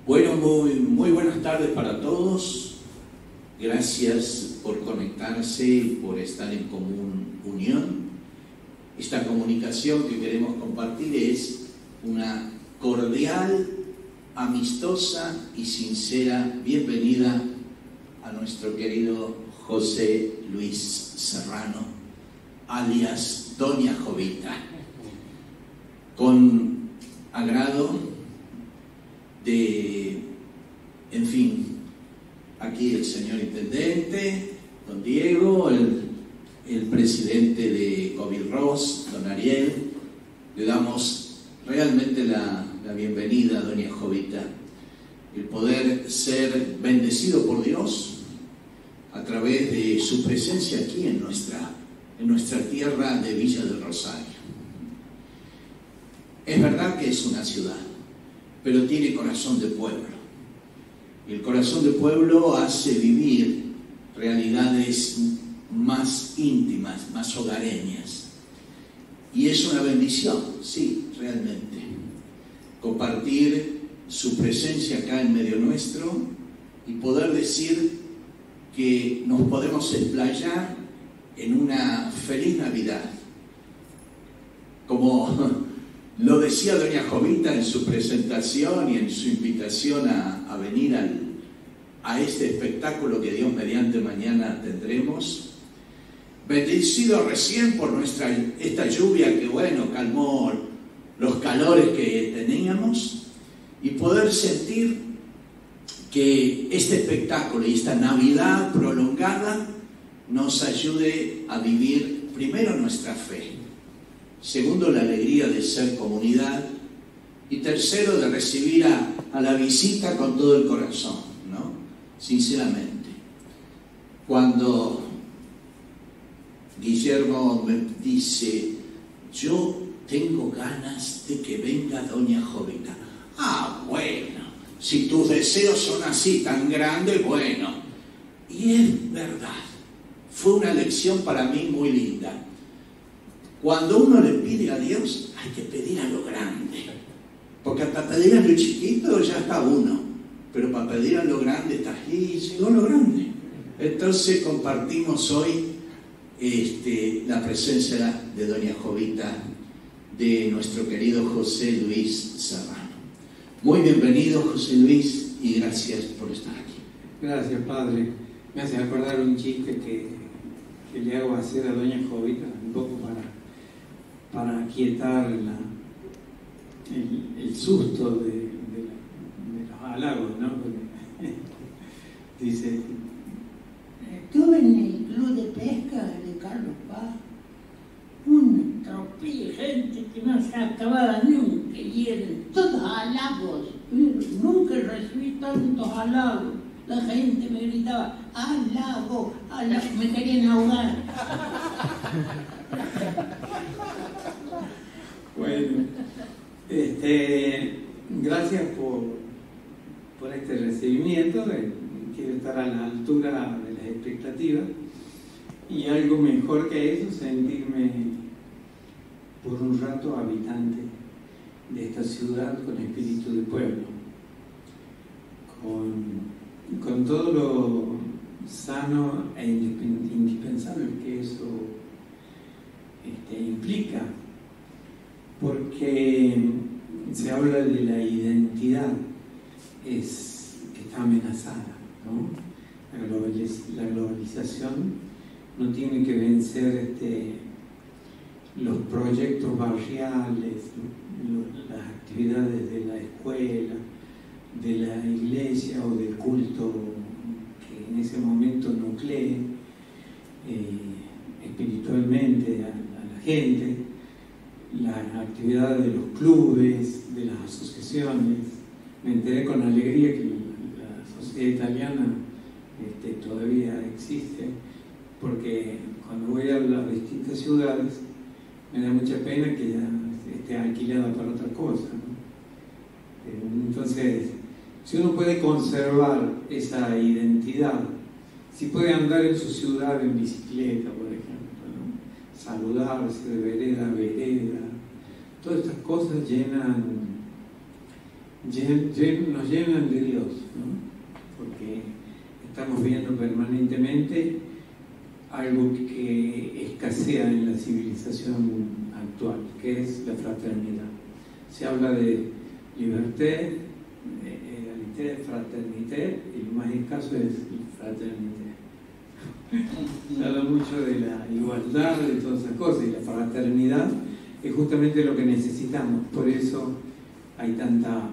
Bueno, muy buenas tardes para todos. Gracias por conectarse, por estar en común unión. Esta comunicación que queremos compartir es una cordial, amistosa y sincera bienvenida a nuestro querido José Luis Serrano, alias Doña Jovita. Con agrado en fin, aquí el señor intendente, don Diego, el presidente de Covirros, don Ariel, le damos realmente la bienvenida a doña Jovita, el poder ser bendecido por Dios a través de su presencia aquí en nuestra tierra de Villa del Rosario. Es verdad que es una ciudad, pero tiene corazón de pueblo. Y el corazón de pueblo hace vivir realidades más íntimas, más hogareñas. Y es una bendición, sí, realmente. Compartir su presencia acá en medio nuestro y poder decir que nos podemos explayar en una feliz Navidad. Como lo decía doña Jovita en su presentación y en su invitación a venir a este espectáculo que Dios mediante mañana tendremos. Bendecido recién por esta lluvia que, bueno, calmó los calores que teníamos, y poder sentir que este espectáculo y esta Navidad prolongada nos ayude a vivir primero nuestra fe, segundo, la alegría de ser comunidad, y tercero, de recibir a la visita con todo el corazón, ¿no? Sinceramente. Cuando Guillermo me dice, yo tengo ganas de que venga doña Jovita. Ah, bueno, si tus deseos son así tan grandes, bueno. Y es verdad, fue una lección para mí muy linda. Cuando uno le pide a Dios, hay que pedir a lo grande. Porque hasta pedir a lo chiquito ya está uno. Pero para pedir a lo grande está ahí, llegó lo grande. Entonces compartimos hoy la presencia de doña Jovita, de nuestro querido José Luis Serrano. Muy bienvenido, José Luis, y gracias por estar aquí. Gracias, padre. Me hace acordar un chiste que le hago hacer a doña Jovita, un poco para aquietar el susto de los halagos, ¿no? Porque, dice, estuve en el club de pesca de Carlos Paz, una tropilla de gente que no se acababa nunca, y eran todos halagos, nunca recibí tantos halagos. La gente me gritaba, halago, halago, me querían ahogar. Bueno, gracias por este recibimiento. Quiero estar a la altura de las expectativas, y algo mejor que eso, sentirme por un rato habitante de esta ciudad con espíritu de pueblo, con todo lo sano e indispensable que eso implica, porque se habla de la identidad que está amenazada, ¿no? La globalización no tiene que vencer los proyectos barriales, las actividades de la escuela, de la iglesia o del culto que en ese momento nuclee espiritualmente a la gente, las actividades de los clubes, de las asociaciones. Me enteré con alegría que la sociedad italiana todavía existe, porque cuando voy a las distintas ciudades me da mucha pena que ya esté alquilada para otra cosa, ¿no? Entonces, si uno puede conservar esa identidad, si puede andar en su ciudad en bicicleta, por ejemplo, ¿no? Saludarse de vereda a vereda, todas estas cosas llenan nos llenan de Dios, ¿no? Porque estamos viendo permanentemente algo que escasea en la civilización actual, que es la fraternidad. Se habla de libertad, egalité, fraternité, y lo más escaso es fraternité. Se habla mucho de la igualdad, de todas esas cosas, y la fraternidad es justamente lo que necesitamos. Por eso hay tanta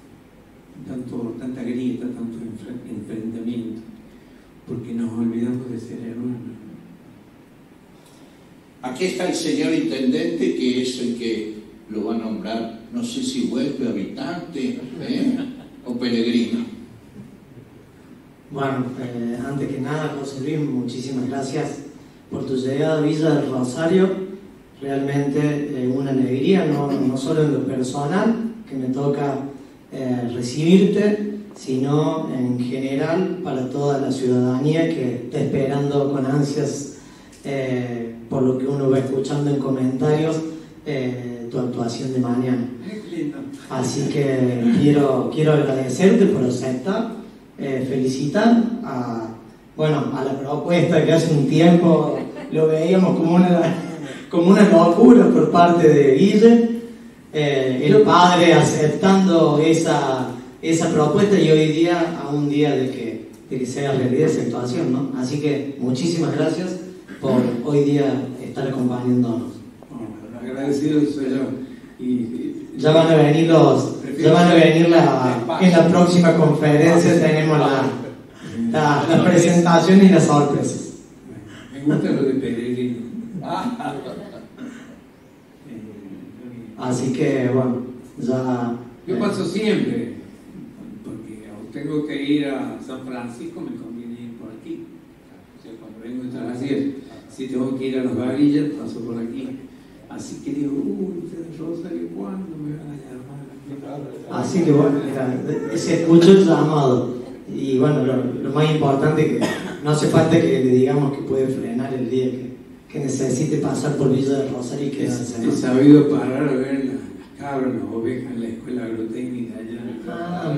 grieta, tanto enfrentamiento, porque nos olvidamos de ser hermanos. Aquí está el señor intendente, que es el que lo va a nombrar, no sé si huésped, habitante, o peregrino. Bueno, antes que nada, José Luis, muchísimas gracias por tu llegada a Villa del Rosario. Realmente una alegría, no solo en lo personal, que me toca recibirte, sino en general para toda la ciudadanía que está esperando con ansias, por lo que uno va escuchando en comentarios, tu actuación de mañana. Así que quiero agradecerte por aceptar, felicitar a la propuesta que hace un tiempo lo veíamos como una locura por parte de Guille, el padre aceptando esa propuesta, y hoy día, a un día de que sea realidad esa situación, ¿no? Así que muchísimas gracias por hoy día estar acompañándonos. Agradecido soy yo. Y ya van a venir en la próxima conferencia, tenemos la presentación y las sorpresas. Me gusta lo de peregrino. Así que bueno, ya... Yo paso siempre, porque tengo que ir a San Francisco, me conviene ir por aquí. O sea, cuando vengo a Trabajar, si tengo que ir a Las Varillas, paso por aquí. Así que digo, Rosario, ¿cuándo me van a llamar? Así que bueno, se escuchó el llamado. Y bueno, lo más importante es que no hace falta que le digamos que puede frenar el día que necesite pasar por Villa del Rosario y quedarse, ¿no? He sabido parar a ver las cabras, las ovejas en la escuela agrotécnica allá.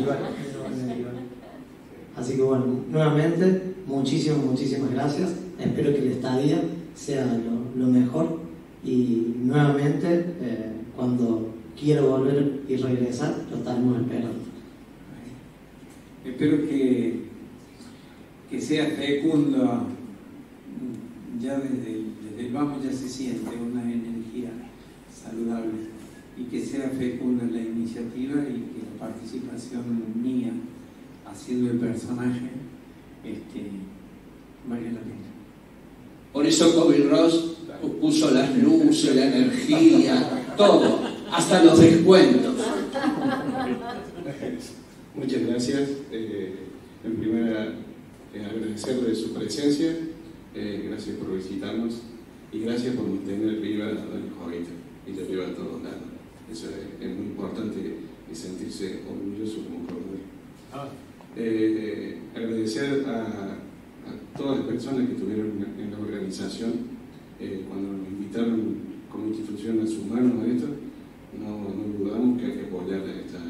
Así que bueno, nuevamente, muchísimas gracias. Espero que la estadía sea lo mejor. Y nuevamente, cuando quiera volver y regresar, lo estaremos esperando. Espero que sea fecunda. Ya desde el vamos ya se siente una energía saludable, y que sea fecunda la iniciativa, y que la participación mía haciendo el personaje valga la pena. Por eso Kobe Ross puso las luces, la energía, todo, hasta los descuentos. Muchas gracias. En primera, agradecerle su presencia, gracias por visitarnos y gracias por mantener viva a Doña Jovita y la lleva a todos lados. Eso es muy importante, y sentirse orgulloso como coronel. Agradecer a todas las personas que estuvieron en la organización. Cuando nos invitaron como institución a sumarnos a esto, no dudamos que hay que apoyar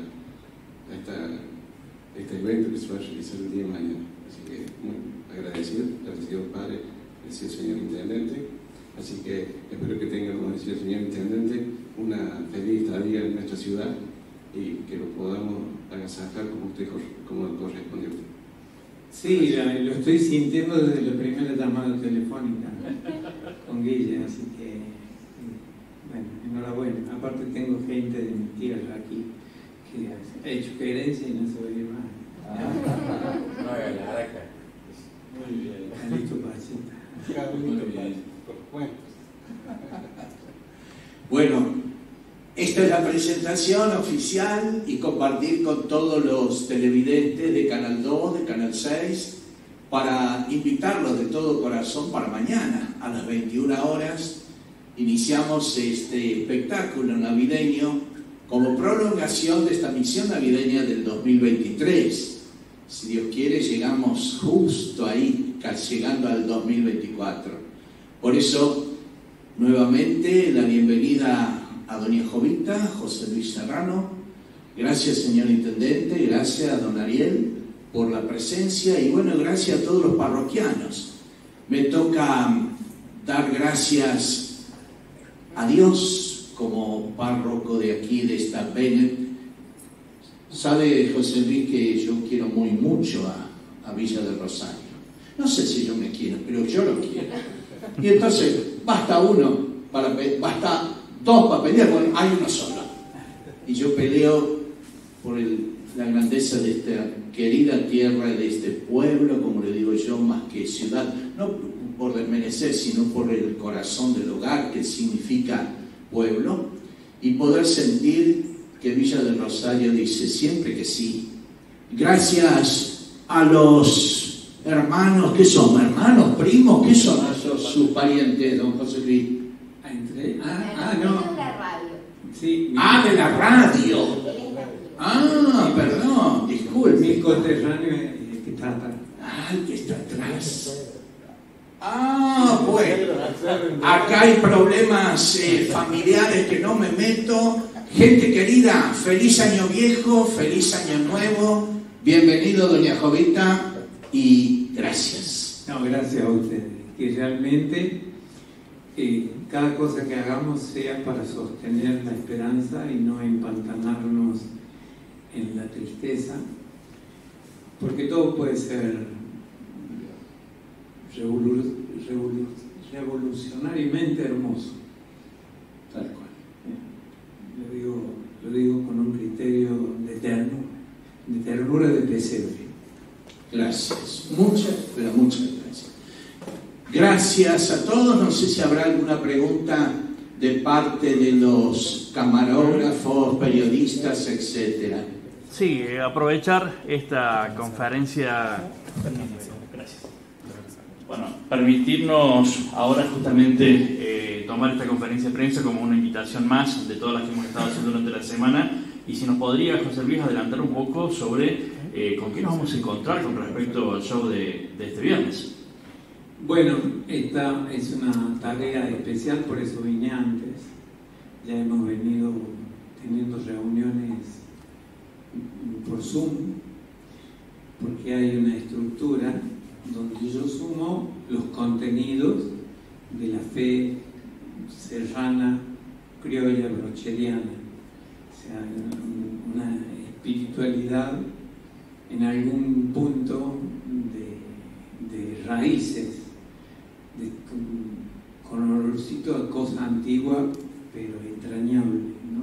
a este evento que se va a realizar el día de mañana. Así que muy agradecido padre, decía el señor intendente. Así que espero que tengan, como decía el señor intendente, una feliz estadía en nuestra ciudad y que lo podamos agasajar como corresponde a usted. Sí, lo estoy sintiendo desde la primera llamada telefónica con Guille, así que, bueno, enhorabuena. Aparte tengo gente de mi tierra aquí que ha hecho querencia y no se va a ir más. No haga la araca. Muy bien. Carlito Pachita. Muy bien. Bueno, esta es la presentación oficial, y compartir con todos los televidentes de Canal 2, de Canal 6, para invitarlos de todo corazón para mañana a las 21 horas. Iniciamos este espectáculo navideño como prolongación de esta misión navideña del 2023. Si Dios quiere, llegamos justo ahí, llegando al 2024. Por eso, nuevamente, la bienvenida a Doña Jovita, José Luis Serrano, Gracias, señor Intendente, gracias, don Ariel, por la presencia y bueno, gracias a todos los parroquianos. Me toca dar gracias a Dios como párroco de aquí, de esta Bennett. Sabe, José Luis, que yo quiero muy mucho a Villa del Rosario. No sé si yo me quiero, pero yo lo quiero. Y entonces, basta dos para pelear, bueno, hay uno solo. Y yo peleo por la grandeza de esta querida tierra, de este pueblo, como le digo yo, más que ciudad, no por desmerecer, sino por el corazón del hogar, que significa pueblo, y poder sentir que Villa del Rosario dice siempre que sí. Gracias a los hermanos, ¿qué son? ¿Hermanos, primos? ¿Qué son sus parientes, don José Luis? No. Sí, de la radio. Perdón, disculpe. Mi conterráneo que está atrás. Que está atrás. Bueno. Acá hay problemas familiares que no me meto. Gente querida, feliz año viejo, feliz año nuevo. Bienvenido, doña Jovita, y gracias. No, gracias a ustedes. Que realmente cada cosa que hagamos sea para sostener la esperanza y no empantanarnos en la tristeza, porque todo puede ser revolucionariamente hermoso, Tal cual. Lo digo con un criterio de ternura de pesebre. Gracias, muchas, pero muchas gracias. Gracias a todos. No sé si habrá alguna pregunta de parte de los camarógrafos, periodistas, etcétera. Sí, aprovechar esta conferencia. Gracias. Bueno, permitirnos ahora justamente tomar esta conferencia de prensa como una invitación más de todas las que hemos estado haciendo durante la semana. Y si nos podría, José Luis, adelantar un poco sobre con qué nos vamos a encontrar con respecto al show de este viernes. Bueno, esta es una tarea especial, por eso vine antes. Ya hemos venido teniendo reuniones por Zoom, porque hay una estructura donde yo sumo los contenidos de la fe serrana, criolla, brocheriana, o sea, una espiritualidad en algún punto de raíces, con olorcito a cosa antigua pero entrañable, ¿no?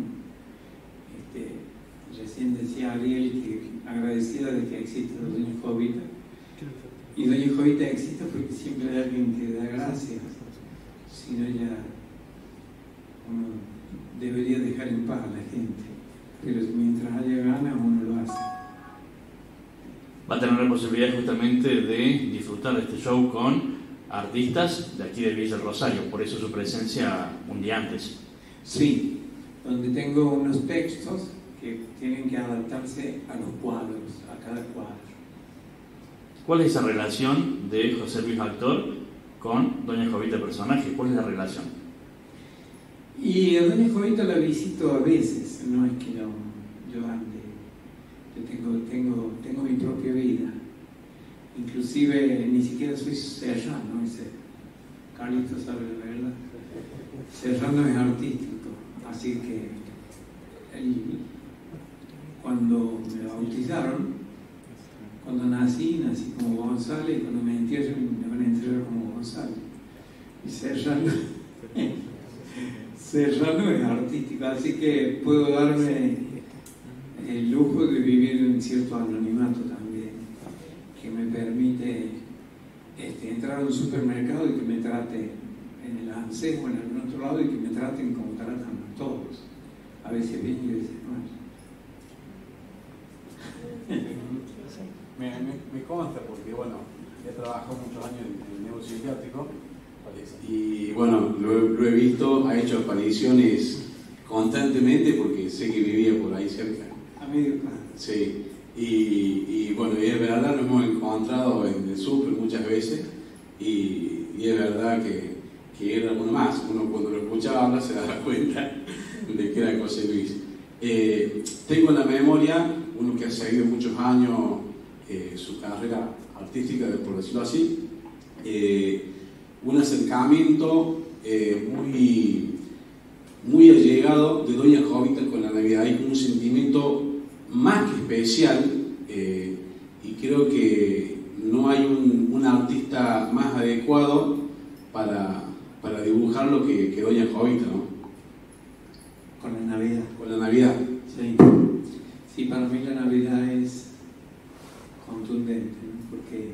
Recién decía Ariel que agradecida de que existe doña Jovita, y doña Jovita existe porque siempre hay alguien que da gracias, si no ya uno debería dejar en paz a la gente, pero mientras haya ganas uno lo hace. Va a tener la posibilidad justamente de disfrutar de este show con artistas de aquí de Villa del Rosario, por eso su presencia un día antes. Sí, donde tengo unos textos que tienen que adaptarse a los cuadros, a cada cuadro. ¿Cuál es esa relación de José Luis actor con doña Jovita personaje? ¿Cuál es la relación? Y a doña Jovita la visito a veces, no es que yo ande, yo tengo mi propia vida. Inclusive ni siquiera soy serrano, ese Carlito sabe la verdad. Serrano es artístico, así que cuando me bautizaron, cuando nací como González, y cuando me entierren me van a enterrar como González. Y serrano es artístico, así que puedo darme el lujo de vivir en cierto anonimato también, que me permite entrar a un supermercado y que me traten en el ANSES o en algún otro lado y que me traten como tratan a todos, a veces bien y a veces mal. Me consta porque, bueno, he trabajado muchos años en el negocio psiquiátrico y, bueno, lo he visto, ha hecho apariciones constantemente porque sé que vivía por ahí cerca. A medio plano. Sí, y bueno, y es verdad, nos hemos encontrado en el súper muchas veces y es verdad que era uno más. Uno cuando lo escuchaba hablar se daba cuenta de que era José Luis. Tengo en la memoria, uno que ha seguido muchos años su carrera artística, por decirlo así, un acercamiento muy allegado de Doña Jovita con la Navidad. Hay un sentimiento más que especial, y creo que no hay un artista más adecuado para dibujarlo que Doña Jovita, ¿no? Con la Navidad. Con la Navidad. Sí. Sí, para mí la Navidad es contundente, ¿no? Porque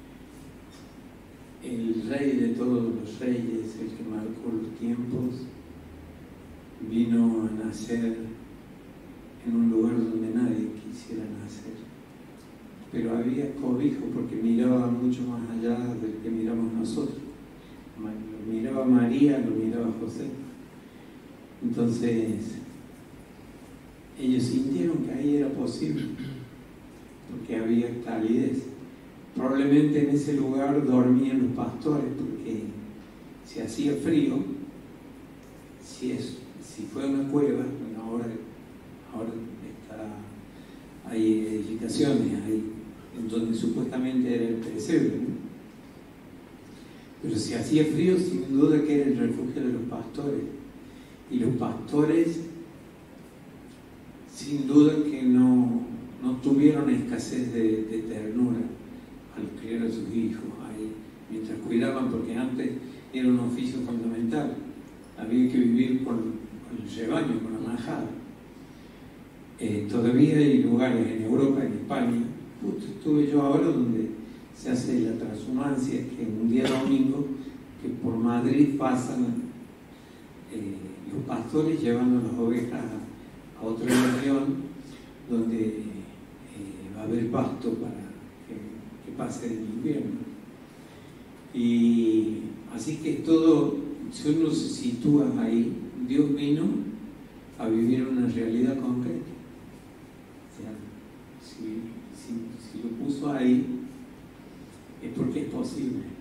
el rey de todos los reyes, el que marcó los tiempos, vino a nacer en un lugar donde nadie quisiera nacer. Pero había cobijo porque miraba mucho más allá del que miramos nosotros. Lo miraba María, lo miraba José. Entonces, ellos sintieron que ahí era posible, porque había calidez. Probablemente en ese lugar dormían los pastores, porque si hacía frío, si fue una cueva, bueno, ahora hay edificaciones ahí, en donde supuestamente era el pesebre, ¿no? Pero si hacía frío, sin duda que era el refugio de los pastores. Y los pastores, sin duda que no tuvieron escasez de ternura al criar a sus hijos ahí, mientras cuidaban, porque antes era un oficio fundamental. Había que vivir con el rebaño, con la manjada. Todavía hay lugares en Europa, en España, justo estuve yo ahora, donde se hace la transhumancia, que un día domingo, que por Madrid pasan los pastores llevando las ovejas a otra región donde va a haber pasto para que pase el invierno. Y así que todo, si uno se sitúa ahí, Dios vino a vivir una realidad concreta. O sea, si lo puso ahí, es porque es posible.